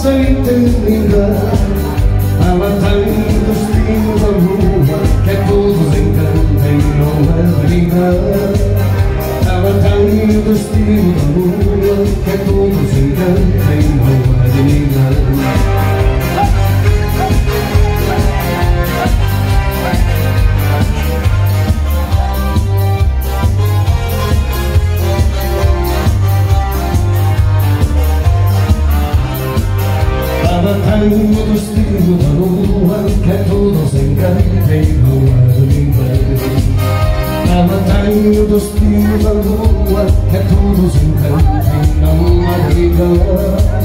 linda. Ela tem o destino da lua, que é todos encantem numa avenida. Ela tem o destino da lua, que é todos encantem numa avenida. Tem o destino da lua, que é todos encantem numa avenida. Ela tem o destino da lua, que é todos encantem numa avenida.